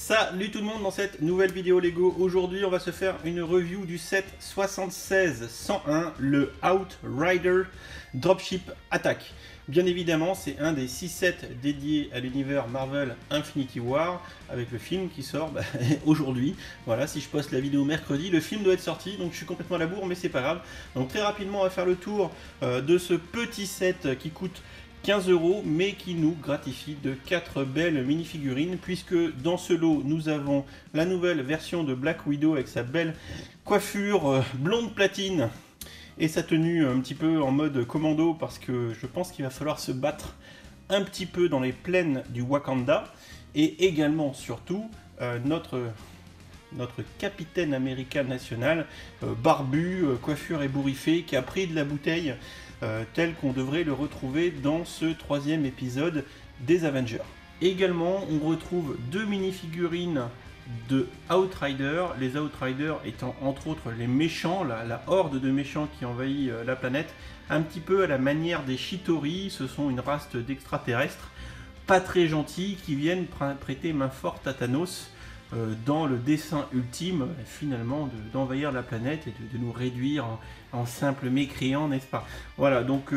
Salut tout le monde dans cette nouvelle vidéo Lego. Aujourd'hui on va se faire une review du set 76-101, le Outrider Dropship Attack. Bien évidemment c'est un des 6 sets dédiés à l'univers Marvel Infinity War avec le film qui sort aujourd'hui. Voilà, si je poste la vidéo mercredi, le film doit être sorti, donc je suis complètement à la bourre mais c'est pas grave. Donc très rapidement on va faire le tour de ce petit set qui coûte 15 € mais qui nous gratifie de 4 belles mini-figurines, puisque dans ce lot nous avons la nouvelle version de Black Widow avec sa belle coiffure blonde platine et sa tenue un petit peu en mode commando, parce que je pense qu'il va falloir se battre un petit peu dans les plaines du Wakanda, et également surtout notre capitaine américain national, barbu, coiffure ébouriffée, qui a pris de la bouteille, tel qu'on devrait le retrouver dans ce 3e épisode des Avengers. Également, on retrouve 2 mini-figurines de Outrider, les Outriders étant entre autres les méchants, la horde de méchants qui envahit la planète, un petit peu à la manière des Chitauri. Ce sont une race d'extraterrestres pas très gentils qui viennent prêter main forte à Thanos dans le dessein ultime, finalement, d'envahir la planète et de nous réduire en simples mécréants, n'est-ce pas? Voilà, donc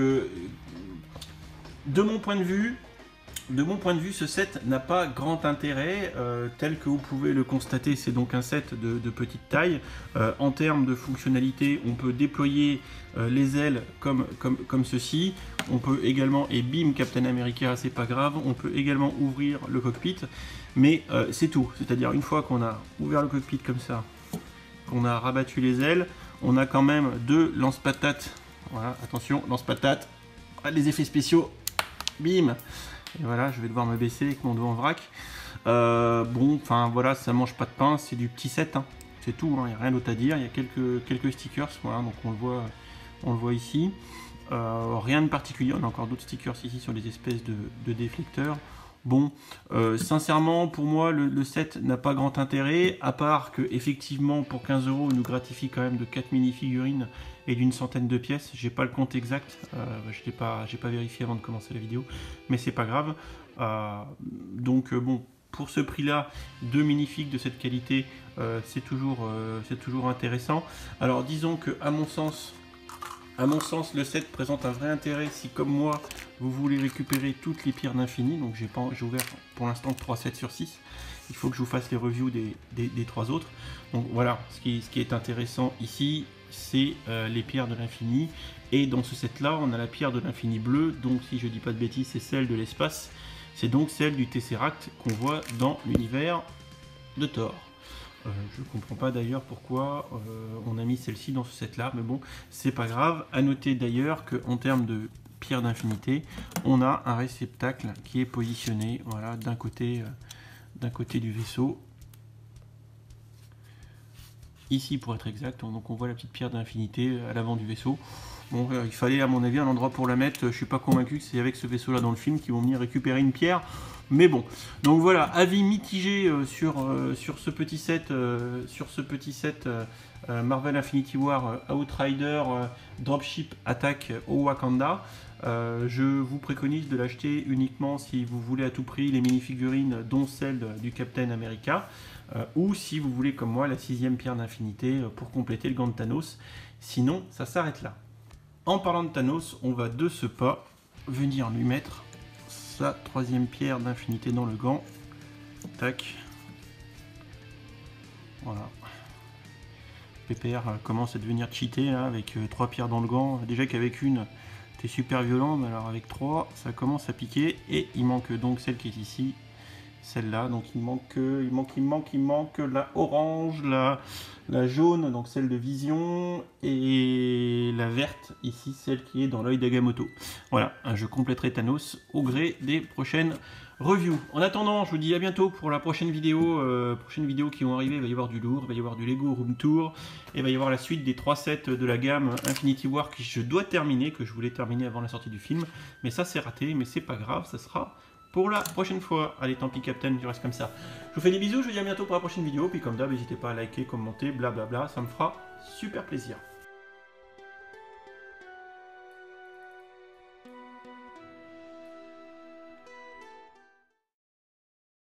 de mon point de vue, ce set n'a pas grand intérêt, tel que vous pouvez le constater. C'est donc un set de petite taille. En termes de fonctionnalité, on peut déployer les ailes comme ceci. On peut également, et bim, Captain America, c'est pas grave, on peut également ouvrir le cockpit, mais c'est tout. C'est-à-dire, une fois qu'on a ouvert le cockpit comme ça, qu'on a rabattu les ailes, on a quand même 2 lance-patates. Voilà, attention, lance-patates, les effets spéciaux, bim. Et voilà, je vais devoir me baisser avec mon dos en vrac. Bon, enfin voilà, ça mange pas de pain, c'est du petit set, hein. C'est tout, il n'y a rien d'autre à dire. Il y a quelques stickers, voilà, donc on le voit ici. Rien de particulier, on a encore d'autres stickers ici sur les espèces de déflecteurs. Bon, sincèrement, pour moi, le set n'a pas grand intérêt, à part que, effectivement, pour 15 €, il nous gratifie quand même de 4 mini-figurines et d'une centaine de pièces. J'ai pas le compte exact, j'ai pas vérifié avant de commencer la vidéo, mais c'est pas grave. Donc, bon, pour ce prix-là, 2 minifigs de cette qualité, c'est toujours intéressant. Alors, disons que, à mon sens, le set présente un vrai intérêt si, comme moi, vous voulez récupérer toutes les pierres d'infini. Donc j'ai ouvert pour l'instant 3 sets sur 6. Il faut que je vous fasse les reviews des 3 autres. Donc voilà, ce qui est intéressant ici, c'est les pierres de l'infini. Et dans ce set-là, on a la pierre de l'infini bleue. Donc si je dis pas de bêtises, c'est celle de l'espace. C'est donc celle du Tesseract qu'on voit dans l'univers de Thor. Je ne comprends pas d'ailleurs pourquoi on a mis celle-ci dans ce set là, mais bon, c'est pas grave. À noter d'ailleurs qu'en termes de pierre d'infinité, on a un réceptacle qui est positionné, voilà, d'un côté du vaisseau, ici pour être exact. Donc on voit la petite pierre d'infinité à l'avant du vaisseau. Bon, il fallait à mon avis un endroit pour la mettre. Je suis pas convaincu que c'est avec ce vaisseau là dans le film qu'ils vont venir récupérer une pierre. Mais bon, donc voilà, avis mitigé sur ce petit set, Marvel Infinity War Outrider Dropship Attack au Wakanda. Je vous préconise de l'acheter uniquement si vous voulez à tout prix les mini-figurines, dont celle du Captain America, ou si vous voulez comme moi la 6e pierre d'infinité pour compléter le gant de Thanos. Sinon, ça s'arrête là. En parlant de Thanos, on va de ce pas venir lui mettre sa 3e pierre d'infinité dans le gant. Tac. Voilà. PPR commence à devenir cheaté là, avec 3 pierres dans le gant. Déjà qu'avec une, t'es super violent, mais alors avec 3, ça commence à piquer. Et il manque donc celle qui est ici, celle-là. Donc il manque la orange, la jaune, donc celle de Vision, et la verte, ici, celle qui est dans l'œil d'Agamotto. Voilà, je compléterai Thanos au gré des prochaines reviews. En attendant, je vous dis à bientôt pour la prochaine vidéo qui vont arriver. Il va y avoir du lourd, il va y avoir du Lego Room Tour, et il va y avoir la suite des 3 sets de la gamme Infinity War que je dois terminer, que je voulais terminer avant la sortie du film. Mais ça, c'est raté, mais c'est pas grave, ça sera pour la prochaine fois. Allez, tant pis Captain, je reste comme ça. Je vous fais des bisous, je vous dis à bientôt pour la prochaine vidéo. Puis comme d'hab, n'hésitez pas à liker, commenter, blablabla, ça me fera super plaisir.